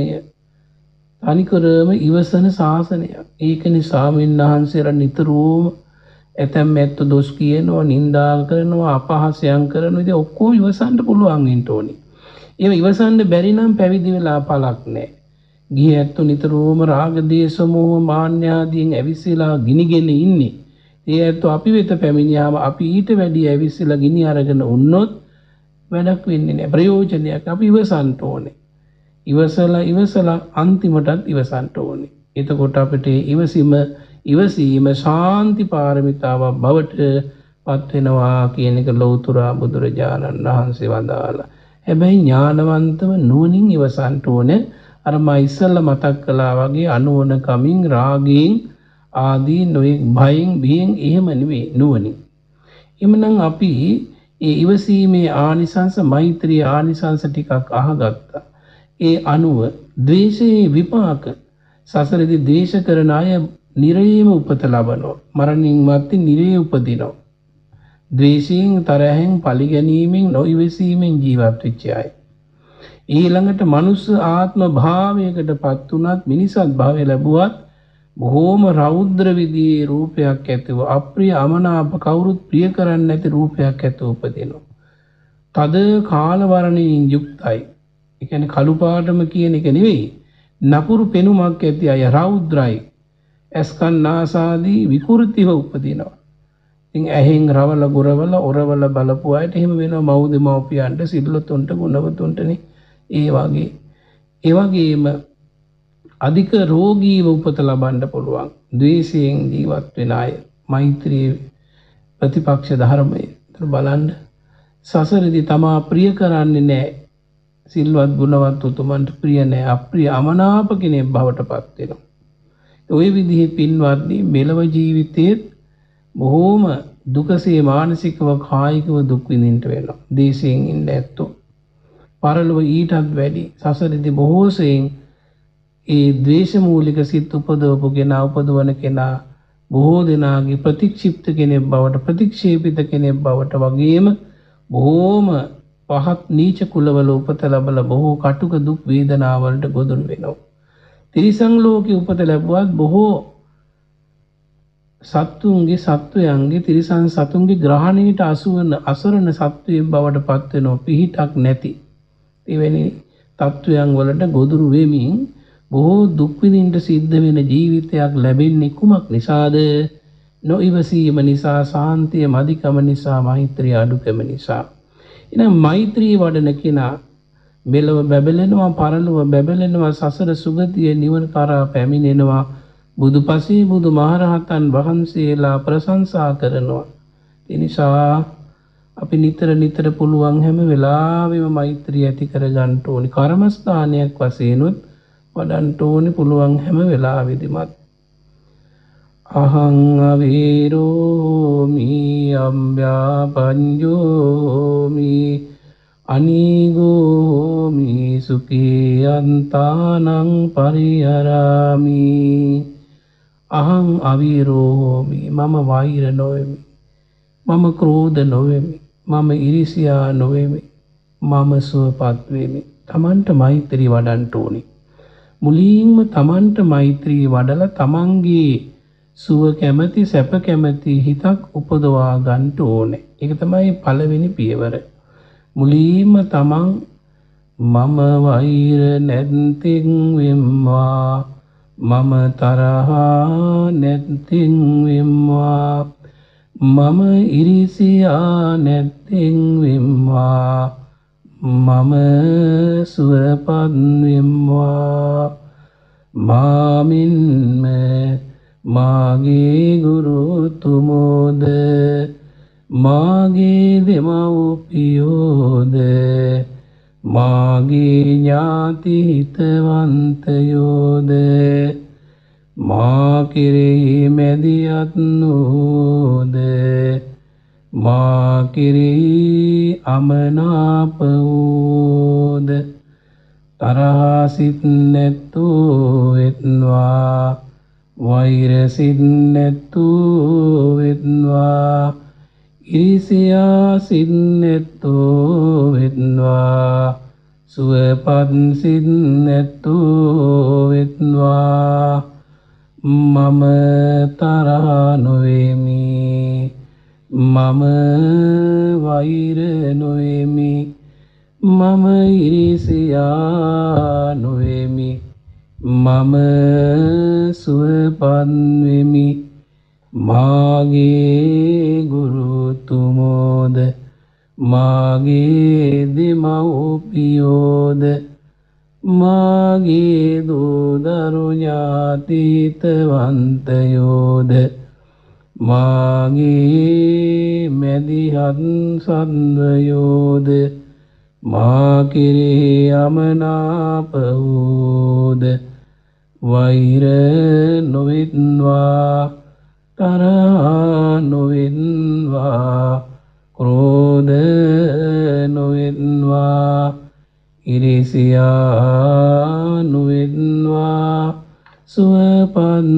තනිකරම ඉවසන ශාසනයක්. ඒකනේ ස්වාමීන් වහන්සේලා නිතරම ඇතැම් ඇත්ත දොස් කියනවා, නින්දා කරනවා, අපහාසයන් කරනවා. ඉතින් ඔක්කොම ඉවසන්න පුළුවන් වෙන්න ඕනේ. ඒව ඉවසන්න බැරි නම් පැවිදි වෙලා පළක් නැහැ. ගිහි ඇත්තු නිතරම රාග දේශ මොහ මාන්න ආදීන් ඇවිස්සලා ගිනිගෙන ඉන්නේ. ඒ ඇත්තු අපි වෙත පැමිණියාම අපි ඊට වැඩි ඇවිස්සලා ගිනි අරගෙන උන්නොත් වැඩක් වෙන්නේ නැහැ. ප්‍රයෝජනයක්. අපි ඉවසන්න ඕනේ. ඉවසලා ඉවසලා අන්තිමටත් ඉවසන්න ඕනේ. එතකොට අපිට ඉවසීම ඉවසීම ශාන්ති පාරමිතාවක් බවට පත් වෙනවා කියන එක ලෞතර බුදුරජාණන් වහන්සේ වදාළා. හැබැයි ඥානවන්තව නුවණින් ඉවසන්න ඕනේ. අර මා ඉස්සල්ලා මතක් කළා වගේ අනුවන කමින් රාගයෙන් ආදී නොයෙක් භයෙන් බියෙන් එහෙම නෙවෙයි නුවණින්. එමනම් අපි ඒ ඉවසීමේ ආනිසංස මෛත්‍රී ආනිසංස ටිකක් අහගත්තා. ඒ අනුව ද්වේෂයේ විපාක සසරදී ද්වේෂ කරන අය නිරේම උපත ලබනවා. මරණින් මත්තේ නිරේ උපදිනවා. ද්වේෂයෙන් තරහෙන් පරිගැනීමෙන් නොඉවසීමෙන් ජීවත් වෙච්ච අය. ඊළඟට මනුස්ස ආත්ම භාවයකට පත් වුණත් මිනිසත් භාවය ලැබුවත් බොහෝම රෞද්‍ර විදිහේ රූපයක් ඇතුව අප්‍රිය අමනාප කවුරුත් ප්‍රිය කරන්නේ නැති රූපයක් ඇතුව උපදිනවා. තද කාල වර්ණයෙන් යුක්තයි. ඒ කියන්නේ කළු පාටම කියන එක නෙවෙයි. නපුරු පෙනුමක් ඇති අය රෞද්‍රයි. ඇස්කන් නාසාදී විකෘතිව උපදිනවා. ඉතින් ඇහෙන් රවල ගොරවල ඔරවල බලපු අයට එහෙම වෙනවා. මව් දෙමව්පියන්ට සිල්ලොතුන්ට ගුණවතුන්ටනේ. ඒ වගේ ඒ වගේම අධික රෝගීව උපත ලබන්න පුළුවන්. ද්වේෂයෙන් ජීවත් වෙන අය මෛත්‍රී ප්‍රතිපක්ෂ ධර්මයේ. ඒතර බලන්න සසරදී තමා ප්‍රිය කරන්නේ නැහැ. සිල්වත් ගුණවත් උතුමන්ට ප්‍රිය නැහැ. අප්‍රිය අමනාප කෙනෙක් බවට පත් වෙනවා. ওই විදිහේ පින්වත්නි මෙලව ජීවිතයේ බොහෝම දුකසේ මානසිකව කායිකව දුක් විඳින්න වෙනවා. දේශයෙන් ඉන්න ඇත්තෝ. පරලොව ඊටත් වැඩි සසරදී බොහෝ සෙයින් ඒ ද්වේෂ මූලික සිත් උපදවපු කෙනා උපදවන කෙනා බොහෝ දෙනාගේ ප්‍රතික්ෂිප්ත කෙනෙක් බවට ප්‍රතික්ෂේපිත කෙනෙක් බවට වගේම බොහෝම පහත් නීච කුලවල උපත ලැබලා බොහෝ කටුක දුක් වේදනාවලට ගොදුරු වෙනවා. තිරිසන් ලෝකේ උපත ලැබුවත් බොහෝ සත්තුන්ගේ සත්වයන්ගේ තිරිසන් සතුන්ගේ ග්‍රහණයට අසුවන අසරණ සත්වයෙන් බවට පත් වෙනවා පිහිටක් නැති. එවැනි තත්වයන් වලට ගොදුරු වෙමින් බොහෝ දුක් විඳින්න සිද්ධ වෙන ජීවිතයක් ලැබෙන්නේ කුමක් නිසාද? නොඉවසීම නිසා, සාන්තිය මදිකම නිසා, මෛත්‍රිය අඩුකම නිසා. එහෙනම් මෛත්‍රී වඩන කෙනා මෙලව බැබලෙනවා, පරලොව බැබලෙනවා, සසර සුගතිය නිවන කරා පැමිණෙනවා. බුදුපසේ බුදු මහරහතන් වහන්සේලා ප්‍රශංසා කරනවා. ඒ නිසා අපි නිතර නිතර පුළුවන් හැම වෙලාවෙම මෛත්‍රිය ඇති කරගන්න ඕනි. කර්මස්ථානයක් වශයෙන්ුත් වඩන්න ඕනි පුළුවන් හැම වෙලාවෙදිමත්. අහං අවීරෝමි අම්භ්‍යාපඤ්ඤෝමි අනීගෝමි සුඛී අන්තානං පරිහරාමි. අහං අවීරෝමි මම වෛර නොවෙමි, මම ක්‍රෝධ නොවෙමි, මම ඉරිසියා නොවෙමි, මම සුවපත් වෙමි. තමන්ට මෛත්‍රී වඩන්න ඕනි. මුලින්ම තමන්ට මෛත්‍රී වඩලා තමන්ගේ සුව කැමැති සැප කැමැති හිතක් උපදවා ගන්න ඕනේ. ඒක තමයි පළවෙනි පියවර. මුලින්ම තමන් මම වෛර නැත්තිං වෙම්වා, මම තරහා නැත්තිං වෙම්වා, මම ඉරිසියා නැත්තිං වෙම්වා, මම සුවපත් වෙම්වා. මාමින්ම මාගේ ගුරුතුමෝද, මාගේ දෙමව්පියෝද, මාගේ ඥාති හිතවන්තයෝද, මා කෙරෙහි මැදිහත්නෝද, මා කෙරෙහි අමනාප වූද, තරහා සිත් නැත්තෝ වෙත්වා, වෛර සිත් නැත්තෝ වෙත්වා, ඉරිසියා සිත් නැත්තෝ වෙත්වා, සුවපත් සිත් නැත්තෝ වෙත්වා. මම තරහා නොවෙමි, මම වෛර නොවෙමි, මම ඉරිසියා නොවෙමි, මම සුවපත් වෙමි. මාගේ ගුරුතුමෝද, මාගේ දෙමව්පියෝද, මාගේ දූ දරු ඥාති හිතවන්තයෝද, මාගේ මැදිහත් සත්වයෝද, මා කෙරෙහි අමනාප වූද, වෛර නොවෙත්වා, තරහා නොවෙත්වා, ක්‍රෝධ නොවෙත්වා, ඉරිසියා නොවෙත්වා, සුවපත්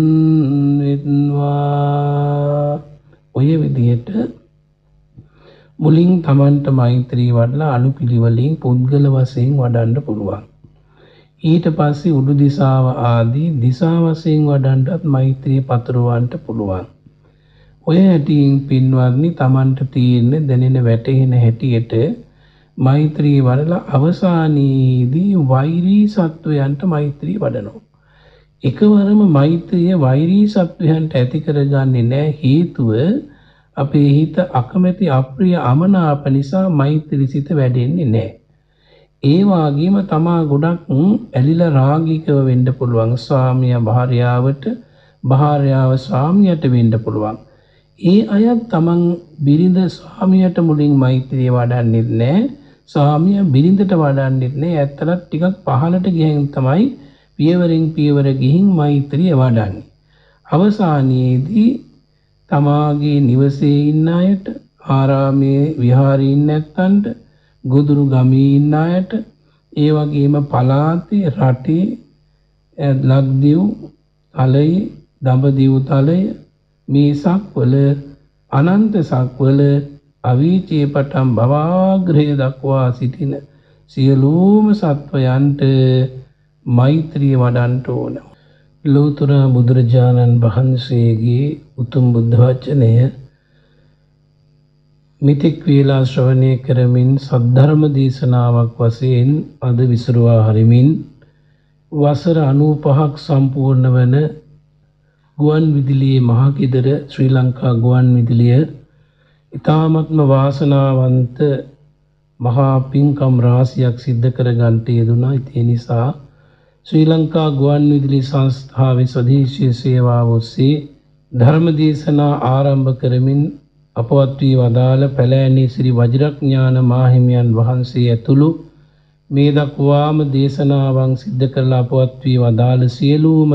වෙත්වා. ඔය විදිහට මුලින් තමන්ට මෛත්‍රී වඩලා අනුපිළිවෙලින් පුද්ගල වශයෙන් වඩන්න පුළුවන්. ඊට පස්සේ උඩු දිශාව ආදී දිශා වශයෙන් වඩන්නත් මෛත්‍රී පතුරවන්න පුළුවන්. ඔය හැටියෙන් පින්වත්නි තමන්ට තියෙන දැනෙන වැටෙන හැටියට මෛත්‍රී වඩලා අවසානයේදී වෛරී සත්වයන්ට මෛත්‍රී වඩනවා. එකවරම මෛත්‍රිය වෛරී සත්වයන්ට ඇති කරගන්නේ නැහැ. හේතුව අපේ හිත අකමැති අප්‍රිය අමනාප නිසා මෛත්‍රී සිත වැඩෙන්නේ නැහැ. ඒ වගේම තමා ගොඩක් ඇලිලා රාගිකව වෙන්න පුළුවන්. ස්වාමියා භාර්යාවට, භාර්යාව ස්වාමියාට වෙන්න පුළුවන්. ඒ අයත් තමන් බිරිඳ ස්වාමියාට මුලින් මෛත්‍රිය වඩන්නෙත් නැහැ. ස්වාමියා බිරිඳට වඩන්නෙත් නැහැ. ඇත්තටත් ටිකක් පහළට ගිහින් තමයි පියවරෙන් පියවර ගිහින් මෛත්‍රිය වඩන්නේ. අවසානයේදී තමාගේ නිවසේ ඉන්න අයට, ආරාමයේ විහාරයේ ඉන්න නැත්තන්ට ගොදුරු ගමේ ඉන්න අයට ඒ වගේම පළාතේ රටේ ලක්දිව් තලය දඹදිව් තලය මේ සක්වල අනන්ත සක්වල අවීචයේ පටන් භවාග්‍රය දක්වා සිටින සියලුම සත්වයන්ට මෛත්‍රිය වඩන්ට ඕන. ලෝතර බුදුරජාණන් වහන්සේගේ උතුම් බුද්ධ වචනය මිත්‍යක් වේලා ශ්‍රවණය කරමින් සද්ධර්ම දේශනාවක් වශයෙන් අද විසුරුවා හරිමින් වසර අනූපහක් සම්පූර්ණ වන ගුවන් විදුලියේ මහගෙදර ශ්‍රී ලංකා ගුවන් විදුලිය ඉතාමත්ම වාසනාවන්ත මහා පින්කම් රාශියක් සිද්ධ කර ගන්නට යෙදුණා. ඒ නිසා ශ්‍රී ලංකා ගුවන් විදුලි සංස්ථාවේ ස්වදේශීය සේවාව ඔස්සේ ධර්ම දේශනා ආරම්භ කරමින් අපවත් වී වදාළ පැලෑණී ශ්‍රී වජිරඥාන මාහිමියන් වහන්සේ ඇතුළු මේ දක්වාම දේශනාවන් සිද්ධ කරලා අපවත් වී වදාළ සියලුම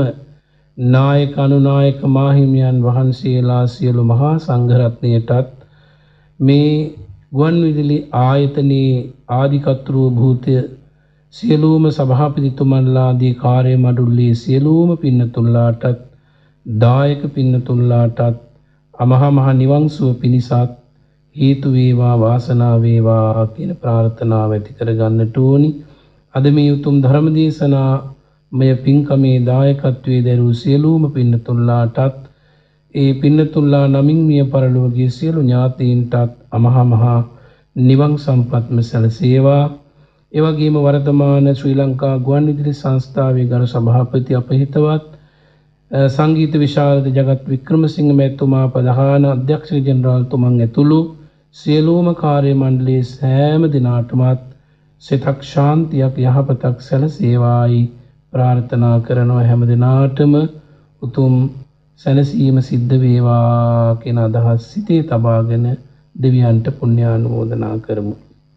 නායක අනුනායක මාහිමියන් වහන්සේලා සියලු මහා සංඝරත්නයටත් මේ ගුවන් විදුලි ආයතනයේ ආධිකතෘ භූතය සියලුම සභාපතිතුමන්ලාදී කාර්ය මඩුල්ලේ සියලුම පින්නතුන්ලාටත් දායක පින්නතුන්ලාටත් අමහා මහ නිවන් සුව පිණිසත් හේතු වේවා වාසනාව වේවා කියන ප්‍රාර්ථනාව ඇති කර ගන්නට ඕනි. අද මේ උතුම් ධර්ම දේශනා මෙය පින්කමේ දායකත්වයේ දරූ සියලුම පින්නතුන්ලාටත් ඒ පින්නතුන්ලා නමින් මිය පරලොවගේ සියලු ඥාතීන්ටත් අමහා මහ නිවන් සම්පත්ම සැලසේවා. ඒ වගේම වර්තමාන ශ්‍රී ලංකා ගුවන් විදුලි සංස්ථාවේ ගරු සභාපති අපහිතවත් සංගීත විශාරද ජගත් වික්‍රමසිංහ මැතිතුමා ප්‍රධාන අධ්‍යක්ෂ ජෙනරාල්තුමන් ඇතුළු සියලුම කාර්ය මණ්ඩලයේ සෑම දිනාටමත් සිතක් ශාන්තියක් යහපතක් සැලසේවායි ප්‍රාර්ථනා කරනවා. හැම දිනාටම උතුම් සැනසීම සිද්ධ වේවා කියන අදහස් සිතේ තබාගෙන දෙවියන්ට පුණ්‍යානුමෝදනා කරමු.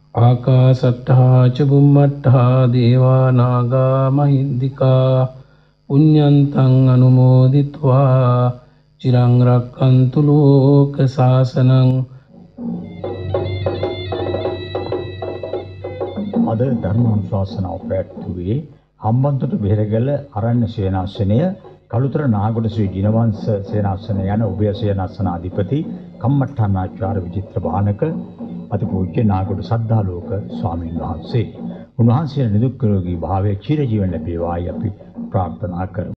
ආකාසට්ඨා ච බුම්මට්ඨා දේවා නාග මහින්దికා පුඤ්ඤන්තං අනුමෝදිත්වා චිරං රක්ඛන්තු ලෝක සාසනං. අද ධර්මානුශාසනාව පැවැත්වුවේ හම්බන්තොට බෙහෙරගල අරණ්‍ය සේනාසනය කළුතර නාගොඩ ශ්‍රී ජිනවංශ සේනාසන යන උභය සේනාසනාධිපති කම්මඨානාචාර්ය විචිත්‍ර බානක අතිපූජ්‍ය නාගොඩ සද්ධාලෝක ස්වාමීන් වහන්සේ. උන්වහන්සේ නිදුක් නිරෝගී භාවයේ චිරජීවන ලැබේවායි අපි ප්‍රාර්ථනා කරමු.